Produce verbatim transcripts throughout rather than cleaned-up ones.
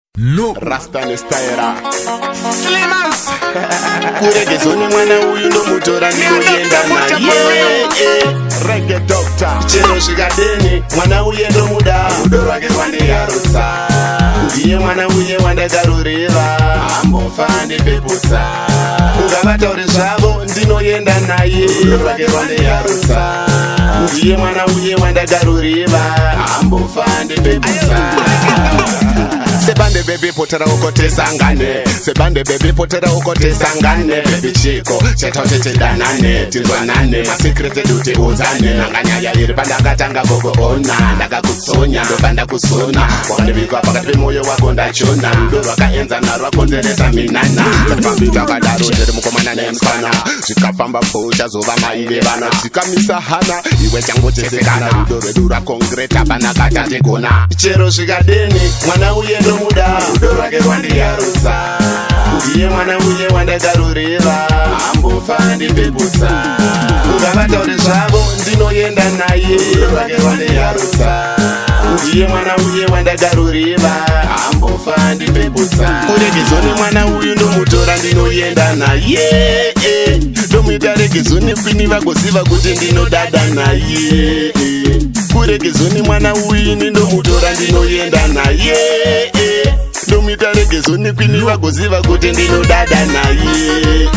No Rasta nestaera Slimans Kurege zoni mwana uyu ndo mutora ndinoyenda naye Reggae doctor Chero shigadeni mwana uye ndo muda Rudo rwake rwandiyarusa Ndiye mwana uye wandagarurira Ambofa ndipepusa Ungavataure zvavo ndinoyenda naye Rudo rwake rwandiyarusa Ndiye mwana uye wandagarurira Ambofa ndipepusa Sebande baby potera ukote sangane Sebande baby potera ukote sangane Baby chiko cheta uchete danane Tinzwanane masekrete dute uzane Nanganya ya iri panda katanga gogo ona Ndaka kutsonya ndo panda kusona Wakane vikwa pakati pemoyo wako ndachona Rudo rwaka enza na rwako nzeresa minana Katifambita kadaro jere mukomana nemskana Zvikafamba pocha zova maile vana Zikamisa hana iwe chango chesekana Rudo rwedu rwakongreta pana katate kona Chero zvikadeni mwana uye ndo muda Rudo rwake rwandiyarusa Ndiye mwana uye wandagarurira Ambofa ndipepusa Ungavataure zvavo ndinoyenda naye Rudo rwake rwandiyarusa Ndiye mwana uye wandagarurira Ambofa ndipepusa Kuregezoni mwana uyu ndomutora ndinoyenda naye Ndomuita regezoni kwini vagoziva kuti ndinodada naye Kuregezoni mwana uyu ndomutora ndinoyenda naye Ndomuita regezoni kwini vagoziva kuti ndinodada naye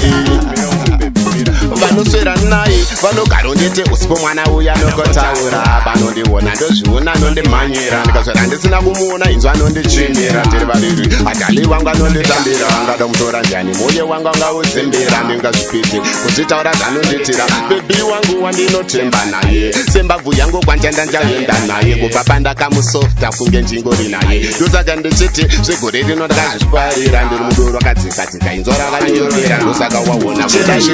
Vanoswera naye vanogara ndete usipo mwana uya nokotaura Vanondiona ndozviona nondimhanyira Ndikaswera ndisina kumuona inzwa nondichimira Ndiri variri atali wangu anonditambira Angada mutora njani moyo wangu angaudzimbira Ndingazvipiti kuzvitaura zvanonditira Bebi wangu wandinotemba naye Sembabvu yangu kwanjanda njaenda naye Kubva pandakamusofta kunge njingori naye Ndosaka ndichiti zvegore rino ndakazviparira Ndiri mudo rwakadzikatika inzwa rakanyorera Ndosaka waona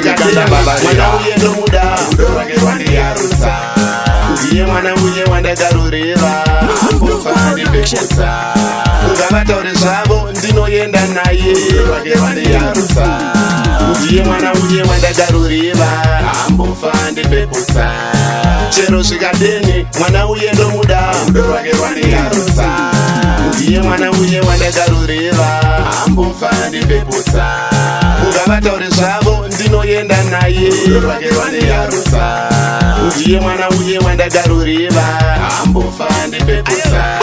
Mwana uye ndo muda Rudo rwake rwandiyarusa Ndiye mwana uye wandagarurira Ambofa ndipepusa Ungavataure zvavo ndinoyenda naye Rudo rwake rwandiyarusa Ndiye mwana uye wandagarurira Ambofa ndipepusa Chero zvikadeni mwana uye ndo muda Rudo rwake rwandiyarusa Ndiye mwana uye wandagarurira Ambofa ndipepusa Ungavataure zvavo ndinoyenda naye Rudo rwake rwandiyarusa Ndiye mwana uye wandagarurira Ambofa ndipepusa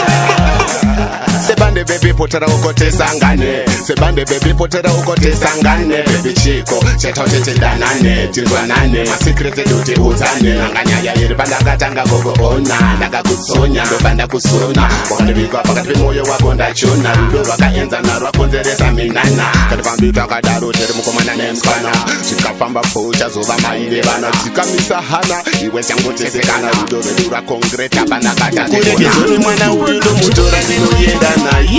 Sebande baby potera ukote sangane Sebande baby potera ukote sangane Baby chiko cheta uchete danane Tinzwanane masekrete dute uzane Nanganya ya iri panda katanga gogo ona Ndaka kutsonya ndo panda kusona Wakane vikwa pakati pemoyo wako ndachona Rudo rwaka enza na rwako nzeresa minana Katifambita kadaro jere mukomana nemskana Zvikafamba pocha zova maile vana Zikamisa hana iwe chango chesekana Rudo rwedu rwakongreta pana katate Kuregezoni mwana uyu ndomutora ndinoyenda naye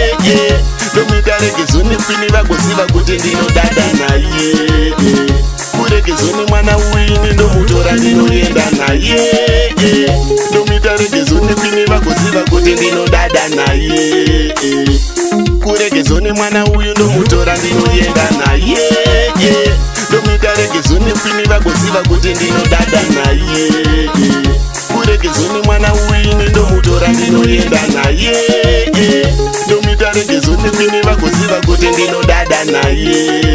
Ndomuita regezoni kwini vagoziva kuti ndinodada naye Kuregezoni mwana uyu ndomutora ndinoyenda naye Ndomuita regezoni kwini vagoziva kuti ndinodada naye Kuregezoni mwana uyu ndomutora ndinoyenda naye Ndomuita regezoni kwini vagoziva kuti ndinodada naye Kuregezoni mwana uyu ndomutora ndinoyenda naye Ndomuita regezoni kwini vagoziva kuti ndinodada naye